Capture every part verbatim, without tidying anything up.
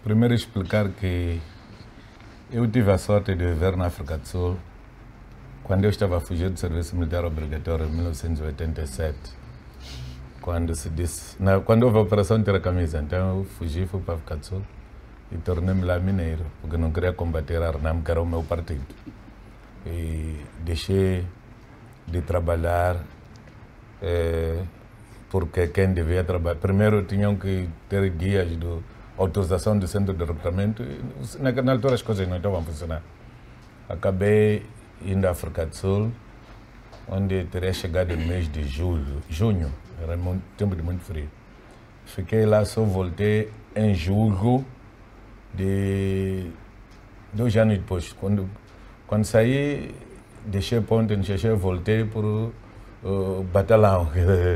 Primeiro explicar que eu tive a sorte de viver na África do Sul quando eu estava a fugir do serviço militar obrigatório em mil novecentos e oitenta e sete. Quando se disse, na, quando houve a operação Tira Camisa, então eu fugi, fui para a África do Sul e tornei-me lá mineiro, porque não queria combater a Renam, que era o meu partido. E deixei de trabalhar eh, porque quem devia trabalhar. Primeiro tinham que ter guias de autorização do centro de recrutamento. E, na, na altura as coisas não estavam a funcionar. Acabei indo à África do Sul, onde teria chegado no mês de julho, junho, era muito, tempo de muito frio. Fiquei lá, só voltei em julho de dois anos depois. Quando, quando saí, deixei ponto, deixei, voltei para o uh, batalhão.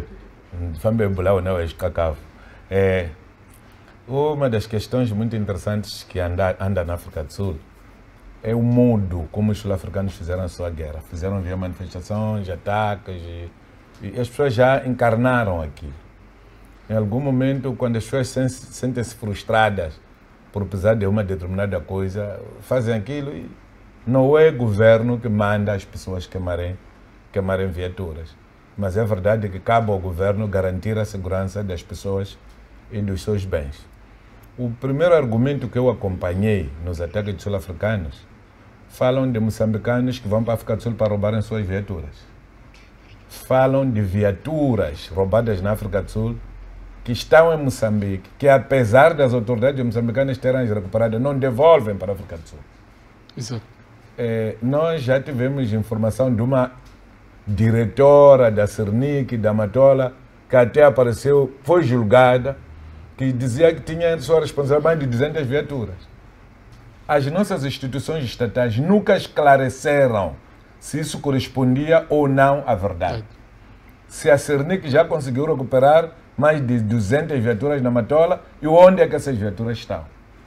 É, uma das questões muito interessantes que anda, anda na África do Sul é o modo como os sul-africanos fizeram a sua guerra. Fizeram via manifestações, ataques, e, e as pessoas já encarnaram aqui. Em algum momento, quando as pessoas sentem-se frustradas por precisar de uma determinada coisa, fazem aquilo e não é o governo que manda as pessoas queimarem, queimarem viaturas. Mas é verdade que cabe ao governo garantir a segurança das pessoas e dos seus bens. O primeiro argumento que eu acompanhei nos ataques de sul-africanos falam de moçambicanos que vão para a África do Sul para roubarem suas viaturas. Falam de viaturas roubadas na África do Sul que estão em Moçambique, que apesar das autoridades moçambicanas terem recuperadas, não devolvem para a África do Sul. Exato. É, nós já tivemos informação de uma diretora da Cernic, da Matola, que até apareceu, foi julgada, que dizia que tinha em sua responsabilidade mais de duzentas viaturas. As nossas instituições estatais nunca esclareceram se isso correspondia ou não à verdade. Se a Cernic já conseguiu recuperar mais de duzentas viaturas na Matola, e onde é que essas viaturas estão?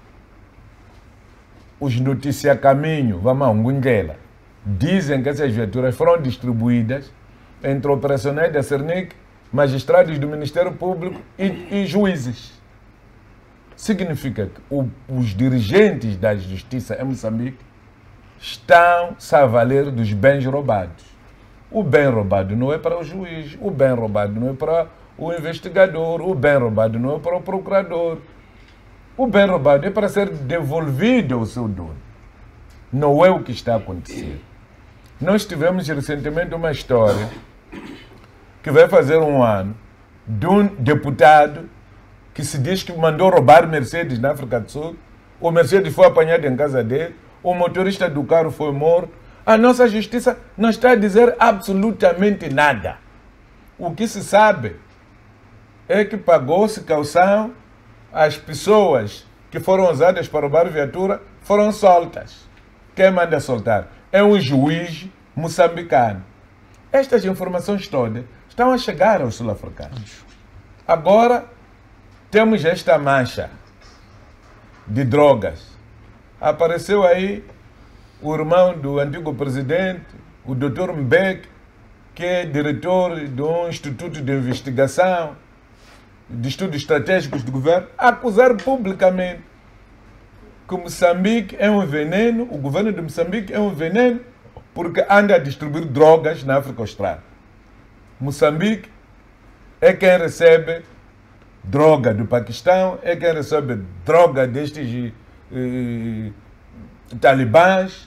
Os notícias caminho, vamos a Ngundela, dizem que essas viaturas foram distribuídas entre operacionais da Cernic, magistrados do Ministério Público e, e juízes. Significa que o, os dirigentes da justiça em Moçambique estão-se a valer dos bens roubados. O bem roubado não é para o juiz, o bem roubado não é para o investigador, o bem roubado não é para o procurador. O bem roubado é para ser devolvido ao seu dono. Não é o que está a acontecer. Nós tivemos recentemente uma história que vai fazer um ano de um deputado que se diz que mandou roubar Mercedes na África do Sul. O Mercedes foi apanhado em casa dele, o motorista do carro foi morto. A nossa justiça não está a dizer absolutamente nada. O que se sabe é que pagou-se caução, as pessoas que foram usadas para roubar viatura foram soltas. Quem manda soltar? É um juiz moçambicano. Estas informações todas estão a chegar aos sul-africanos. Agora, temos esta mancha de drogas. Apareceu aí o irmão do antigo presidente, o doutor Mbeki, que é diretor de um instituto de investigação, de estudos estratégicos do governo, a acusar publicamente que Moçambique é um veneno, o governo de Moçambique é um veneno, porque anda a distribuir drogas na África Austral. Moçambique é quem recebe droga do Paquistão, é quem recebe droga destes eh, talibãs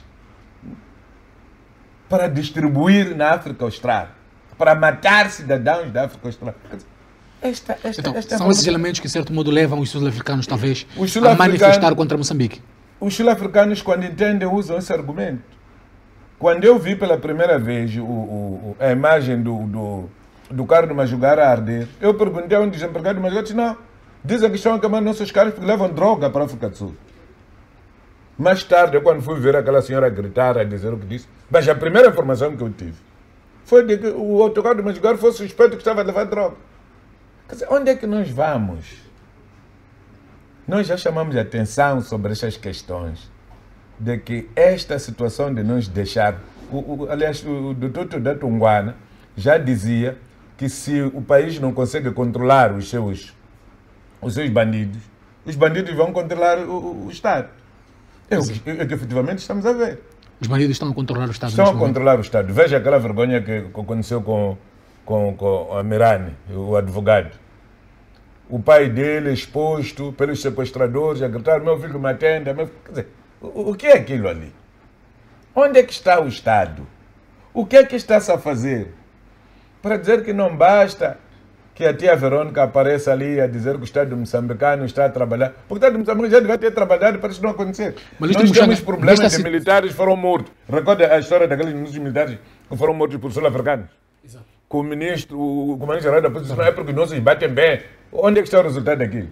para distribuir na África Austral, para matar cidadãos da África Austral. Esta, esta, então, esta são esses elementos que, de certo modo, levam os sul-africanos, talvez, sul a manifestar contra Moçambique. Os sul-africanos, quando entendem, usam esse argumento. Quando eu vi pela primeira vez o, o, a imagem do, do, do carro de Majugara a arder, eu perguntei a um desempregado de Majugara, disse, não, dizem que estão a queimar nossos carros porque levam droga para a África do Sul. Mais tarde, quando fui ver aquela senhora gritar, a dizer o que disse, mas a primeira informação que eu tive foi de que o autocarro de Majugara foi suspeito que estava a levar droga. Quer dizer, onde é que nós vamos? Nós já chamamos a atenção sobre estas questões, de que esta situação de nos deixar... O, o, aliás, o doutor Teodato Ngwana já dizia que se o país não consegue controlar os seus, os seus bandidos, os bandidos vão controlar o, o Estado. É o que, é que efetivamente estamos a ver. Os bandidos estão a controlar o Estado. Estão a controlar o Estado. Veja aquela vergonha que, que aconteceu com, com, com a Mirani, o advogado. O pai dele exposto pelos sequestradores a gritar: meu filho me atenda. Meu... Quer dizer, o, o que é aquilo ali? Onde é que está o Estado? O que é que está-se a fazer? Para dizer que não basta que a tia Verônica apareça ali a dizer que o Estado moçambicano está a trabalhar. Porque o Estado moçambicano já devia ter trabalhado para isso não acontecer. Mas nós temos problemas de militares que foram mortos. Recorda a história daqueles ministros militares que foram mortos por sul-africanos? Exato. Com o ministro, o comandante-geral da polícia, não é porque não se batem bem. Onde é que está o resultado daquilo?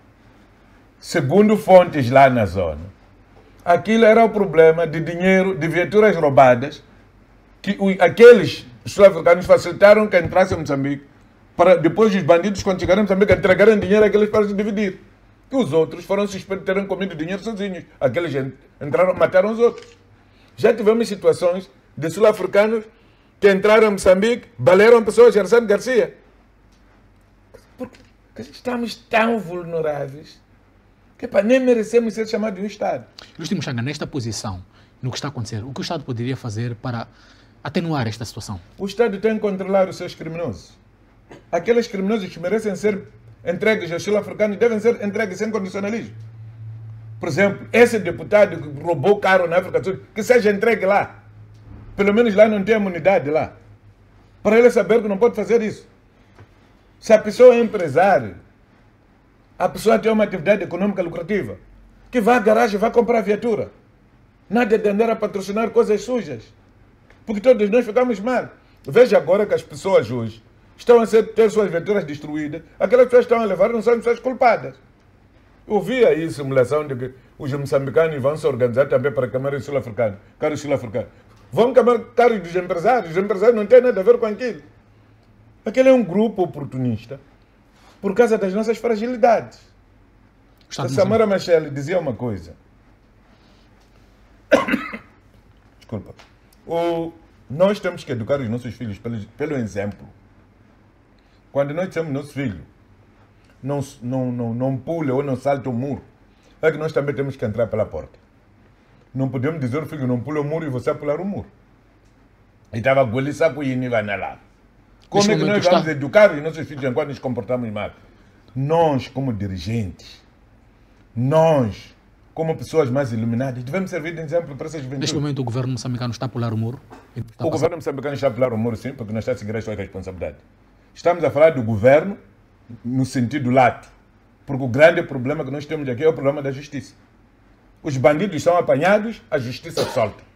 Segundo fontes lá na zona, aquilo era o problema de dinheiro, de viaturas roubadas, que aqueles sul-africanos facilitaram que entrasse em Moçambique, para depois os bandidos, quando chegaram em Moçambique, entregarem dinheiro àqueles para se dividir. E os outros foram suspeitos de terem comido dinheiro sozinhos. Aqueles entraram, mataram os outros. Já tivemos situações de sul-africanos que entraram em Moçambique, balearam pessoas, Gerson Garcia. Porque estamos tão vulneráveis que pá, nem merecemos ser chamados de um Estado. Justino Muxanga, nesta posição, no que está a acontecer, o que o Estado poderia fazer para atenuar esta situação? O Estado tem que controlar os seus criminosos. Aqueles criminosos que merecem ser entregues aos sul-africanos devem ser entregues sem condicionalismo. Por exemplo, esse deputado que roubou carro na África do Sul, que seja entregue lá. Pelo menos lá não tem imunidade lá. Para ele saber que não pode fazer isso. Se a pessoa é empresário, a pessoa tem uma atividade econômica lucrativa, que vá à garagem e vá comprar viatura. Nada de andar a patrocinar coisas sujas. Porque todos nós ficamos mal. Veja agora que as pessoas hoje estão a ser, ter suas viaturas destruídas. Aquelas pessoas que estão a levar não são pessoas culpadas. Eu vi aí simulação de que os moçambicanos vão se organizar também para câmaras sul-africanas. Carros sul-africanos. Vão queimar carros dos empresários. Os empresários não têm nada a ver com aquilo. Aquele é um grupo oportunista por causa das nossas fragilidades. A Samara Machel dizia uma coisa. Desculpa. O, nós temos que educar os nossos filhos pelo, pelo exemplo. Quando nós dizemos nosso filho não, não, não, não pula ou não salta o muro, é que nós também temos que entrar pela porta. Não podemos dizer ao filho não pula o muro e você pular o muro. E estava a golir saco e vai na lá. Como é que nós vamos educar os nossos filhos enquanto nos comportamos mal? Nós, como dirigentes, nós, como pessoas mais iluminadas, devemos servir de exemplo para essas juventude. Neste momento o governo moçambicano está a pular o muro? O governo moçambicano está a pular o muro, sim, porque nós estamos a seguir a sua responsabilidade. Estamos a falar do governo no sentido lato, porque o grande problema que nós temos aqui é o problema da justiça. Os bandidos são apanhados, a justiça solta.